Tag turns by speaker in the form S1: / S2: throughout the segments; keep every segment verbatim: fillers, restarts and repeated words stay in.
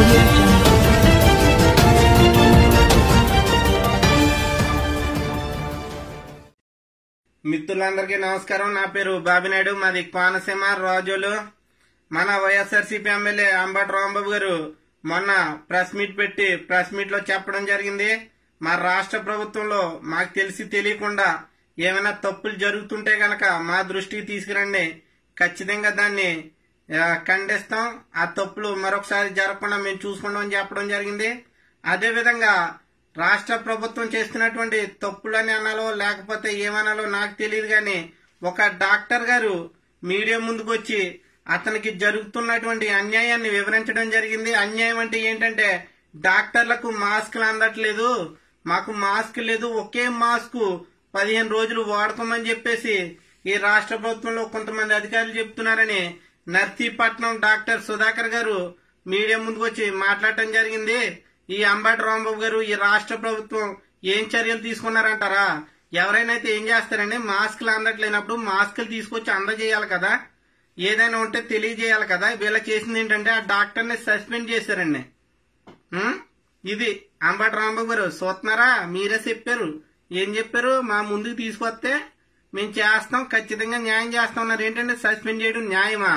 S1: audio jungle.
S2: మిత్రులందరికీ నమస్కారం. నా పేరు బాబినాయుడు, మాది కోనసీమ రాజోలు. మన వైఎస్ఆర్సీపీ ఎమ్మెల్యే అంబటి రాంబాబు గారు మొన్న ప్రెస్ మీట్ పెట్టి ప్రెస్ మీట్ లో చెప్పడం జరిగింది. మా రాష్ట్ర ప్రభుత్వంలో మాకు తెలిసి తెలియకుండా ఏమైనా తప్పులు జరుగుతుంటే గనక మా దృష్టికి తీసుకురండి, ఖచ్చితంగా దాన్ని ఖండిస్తాం, ఆ తప్పులు మరొకసారి జరగకుండా మేము చూసుకుంటాం అని చెప్పడం జరిగింది. అదేవిధంగా రాష్ట్ర ప్రభుత్వం చేస్తున్నటువంటి తప్పులని అనాలో లేకపోతే ఏమనాలో నాకు తెలియదు కానీ ఒక డాక్టర్ గారు మీడియా ముందుకు వచ్చి అతనికి జరుగుతున్నటువంటి అన్యాయాన్ని వివరించడం జరిగింది. అన్యాయం అంటే ఏంటంటే డాక్టర్లకు మాస్కులు అందట్లేదు, మాకు మాస్క్ లేదు, ఒకే మాస్క్ పదిహేను రోజులు వాడతామని చెప్పేసి ఈ రాష్ట్ర ప్రభుత్వంలో కొంతమంది అధికారులు చెప్తున్నారని నర్సీపట్నం డాక్టర్ సుధాకర్ గారు మీడియా ముందుకు వచ్చి మాట్లాడటం జరిగింది. ఈ అంబటి రాంబాబు గారు ఈ రాష్ట్ర ప్రభుత్వం ఏం చర్యలు తీసుకున్నారంటారా? ఎవరైనా అయితే ఏం చేస్తారండి, మాస్కులు అందట్లేనప్పుడు మాస్కులు తీసుకొచ్చి అందజేయాలి కదా, ఏదైనా ఉంటే తెలియజేయాలి కదా. వీళ్ళ చేసింది ఏంటంటే ఆ డాక్టర్ ని సస్పెండ్ చేశారండి. ఇది అంబటి రాంబాబు గారు చూస్తున్నారా, మీరే చెప్పారు. ఏం చెప్పారు? మా ముందుకు తీసుకొస్తే మేము చేస్తాం, ఖచ్చితంగా న్యాయం చేస్తాం ఉన్నారు. ఏంటంటే సస్పెండ్ చేయడం న్యాయమా?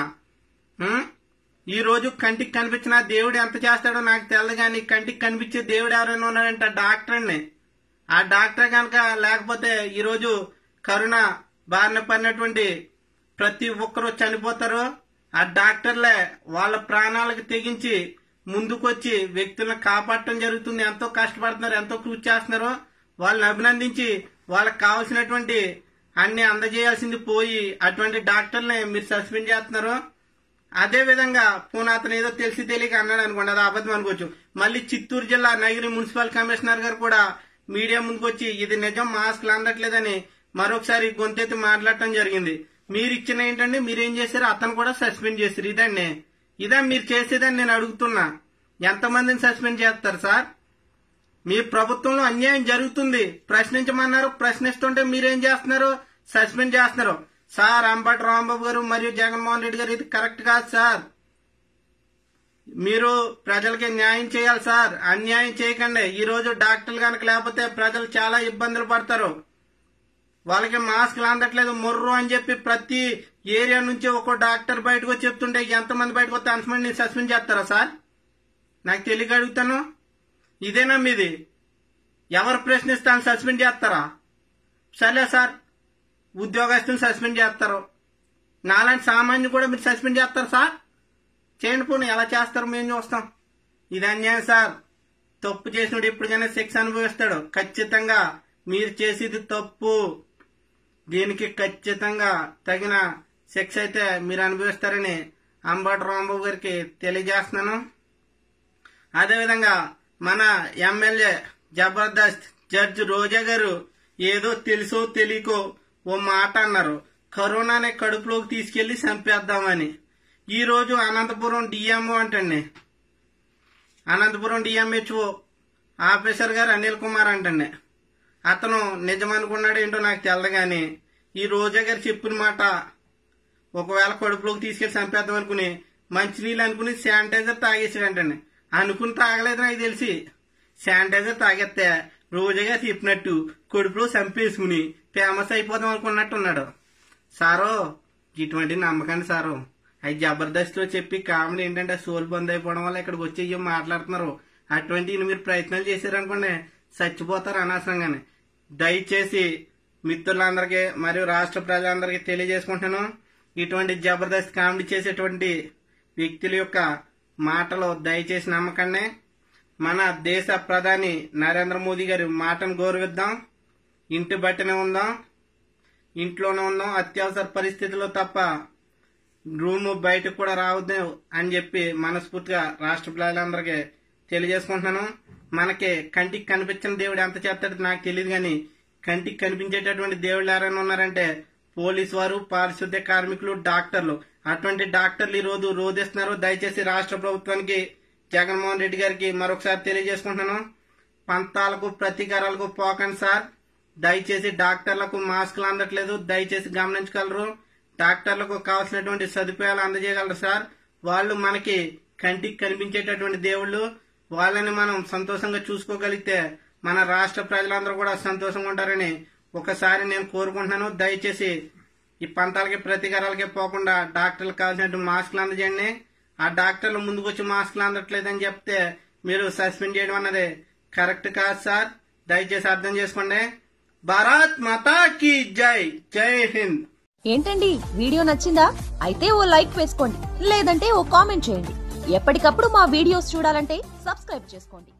S2: ఈ రోజు కంటికి కనిపించిన దేవుడు ఎంత చేస్తాడో నాకు తెలియదు కానీ కంటికి కనిపించే దేవుడు ఎవరైనా ఉన్నాడంటే డాక్టర్ అండి. ఆ డాక్టర్ కనుక లేకపోతే ఈ రోజు కరోనా బారిన పడినటువంటి ప్రతి ఒక్కరూ చనిపోతారు. ఆ డాక్టర్లే వాళ్ళ ప్రాణాలకు తెగించి ముందుకొచ్చి వ్యక్తులను కాపాడటం జరుగుతుంది. ఎంతో కష్టపడుతున్నారు, ఎంతో కృషి చేస్తున్నారు. వాళ్ళని అభినందించి వాళ్ళకి కావాల్సినటువంటి అన్ని అందజేయాల్సింది పోయి అటువంటి డాక్టర్ని మీరు సస్పెండ్ చేస్తున్నారు. అదే విధంగా పోనీ అతను ఏదో తెలిసి తెలియక అన్నాడు అనుకోండి, అది అబద్ధం అనుకోవచ్చు. మళ్ళీ చిత్తూరు జిల్లా నగిరి మున్సిపల్ కమిషనర్ గారు కూడా మీడియా ముందుకు వచ్చి ఇది నిజం, మాస్కులు అందట్లేదని మరొకసారి గొంతెత్తి మాట్లాడటం జరిగింది. మీరు ఇచ్చిన ఏంటండి, మీరేం చేశారు? అతను కూడా సస్పెండ్ చేశారు. ఇదండి, ఇదా మీరు చేసేదని నేను అడుగుతున్నా. ఎంతమందిని సస్పెండ్ చేస్తారు సార్? మీ ప్రభుత్వంలో అన్యాయం జరుగుతుంది, ప్రశ్నించమన్నారు, ప్రశ్నిస్తుంటే మీరేం చేస్తున్నారు? సస్పెండ్ చేస్తున్నారు. సార్ అంబటి రాంబాబు గారు మరియు జగన్మోహన్ రెడ్డి గారు ఇది కరెక్ట్ కాదు సార్. మీరు ప్రజలకి న్యాయం చేయాలి సార్, అన్యాయం చేయకండి. ఈ రోజు డాక్టర్లు కనుక లేకపోతే ప్రజలు చాలా ఇబ్బందులు పడతారు. వాళ్ళకి మాస్కులు అందట్లేదు మొర్రు అని చెప్పి ప్రతి ఏరియా నుంచి ఒక్కో డాక్టర్ బయటకు వచ్చి చెప్తుంటే ఎంతమంది బయటకు వస్తే అంతమంది సస్పెండ్ చేస్తారా సార్? నాకు తెలియక అడుగుతాను. ఇదేనా మీది? ఎవరు ప్రశ్నిస్తాను సస్పెండ్ చేస్తారా? సరే సార్, ఉద్యోగస్తులను సస్పెండ్ చేస్తారు, నాలాంటి సామాన్యులు కూడా మీరు సస్పెండ్ చేస్తారు సార్? చేయండి, పోనీ ఎలా చేస్తారు మేము చూస్తాం. ఇది అన్యాయం సార్. తప్పు చేసినప్పుడు ఎప్పటికైనా శిక్ష అనుభవిస్తాడు. ఖచ్చితంగా మీరు చేసేది తప్పు, దీనికి ఖచ్చితంగా తగిన శిక్ష అయితే మీరు అనుభవిస్తారని అంబటి రాంబాబు గారికి తెలియజేస్తున్నాను. అదేవిధంగా మన ఎమ్మెల్యే జబర్దస్త్ జడ్జి రోజా గారు ఏదో తెలుసో తెలియకో ఓ మాట అన్నారు, కరోనానే కడుపులోకి తీసుకెళ్లి చంపేద్దామని. ఈ రోజు అనంతపురం డిఎంఓ అంటండి, అనంతపురం డిఎంహెచ్ఓ ఆఫీసర్ గారు అనిల్ కుమార్ అంటండి. అతను నిజమనుకున్నాడు ఏంటో నాకు తెలదు కానీ ఈ రోజా గారు చెప్పిన మాట ఒకవేళ కడుపులోకి తీసుకెళ్లి చంపేద్దాం అనుకుని మంచినీళ్ళు అనుకుని శానిటైజర్ తాగేసాడంటండి. అనుకుని తాగలేదు నాకు తెలిసి. శానిటైజర్ తాగేస్తే రోజుగా చెప్పినట్టు కడుపులో చంపేసుకుని ఫేమస్ అయిపోదాం అనుకున్నట్టున్నాడు. సారో ఇటువంటి నమ్మకండి సారు. అవి జబర్దస్త్ లో చెప్పి కామెడీ ఏంటంటే సోల్ బంద్ అయిపోవడం వల్ల ఇక్కడికి వచ్చి ఇవి మాట్లాడుతున్నారు. అటువంటి మీరు ప్రయత్నాలు చేశారనుకోండి చచ్చిపోతారు అనవసరంగానే. దయచేసి మిత్రులందరికీ మరియు రాష్ట్ర ప్రజలందరికీ తెలియజేసుకుంటున్నాను, ఇటువంటి జబర్దస్త్ కామెడీ చేసేటువంటి వ్యక్తుల యొక్క మాటలు దయచేసి నమ్మకండి. మన దేశ ప్రధాని నరేంద్ర మోదీ గారి మాటను గౌరవిద్దాం, ఇంటి బట్టనే ఉందాం, ఇంట్లోనే ఉందాం, అత్యవసర పరిస్థితుల్లో తప్ప రూము బయటకు కూడా రావద్దు అని చెప్పి మనస్ఫూర్తిగా రాష్ట్ర ప్రజలందరికీ తెలియజేసుకుంటున్నాను. మనకి కంటికి కనిపించిన దేవుడు ఎంత చేస్తాడో నాకు తెలియదు కానీ కంటికి కనిపించేటటువంటి దేవుళ్ళు ఎవరైనా ఉన్నారంటే పోలీసు వారు, పారిశుద్ధ్య కార్మికులు, డాక్టర్లు. అటువంటి డాక్టర్లు ఈ రోజు రోధిస్తున్నారు. దయచేసి రాష్ట్ర ప్రభుత్వానికి, జగన్మోహన్ రెడ్డి గారికి మరొకసారి తెలియజేసుకుంటున్నాను, పంతాలకు ప్రతీకారాలకు పోకండి సార్. దయచేసి డాక్టర్లకు మాస్కులు అందట్లేదు, దయచేసి గమనించగలరు. డాక్టర్లకు కావాల్సినటువంటి సదుపాయాలు అందజేయగలరు సార్. వాళ్ళు మనకి కంటికి కనిపించేటటువంటి దేవుళ్ళు. వాళ్ళని మనం సంతోషంగా చూసుకోగలిగితే మన రాష్ట్ర ప్రజలందరూ కూడా సంతోషంగా ఉంటారని ఒకసారి నేను కోరుకుంటున్నాను. దయచేసి ఈ పంతాలకి ప్రతీకారాలకి పోకుండా డాక్టర్లకు కావాల్సినట్టు మాస్కులు అందజేయండి. ఆ డాక్టర్లు ముందుకు వచ్చి మాస్కులు అందట్లేదని చెప్తే మీరు సస్పెండ్ చేయడం అన్నది కరెక్ట్ కాదు సార్. దయచేసి అర్థం చేసుకోండి. భారత్ మాతా కీ జై. జై హింద్.
S1: ఏంటండి వీడియో నచ్చిందా? అయితే ఓ లైక్ వేసుకోండి, లేదంటే ఓ కామెంట్ చేయండి. ఎప్పటికప్పుడు మా వీడియోస్ చూడాలంటే సబ్స్క్రైబ్ చేసుకోండి.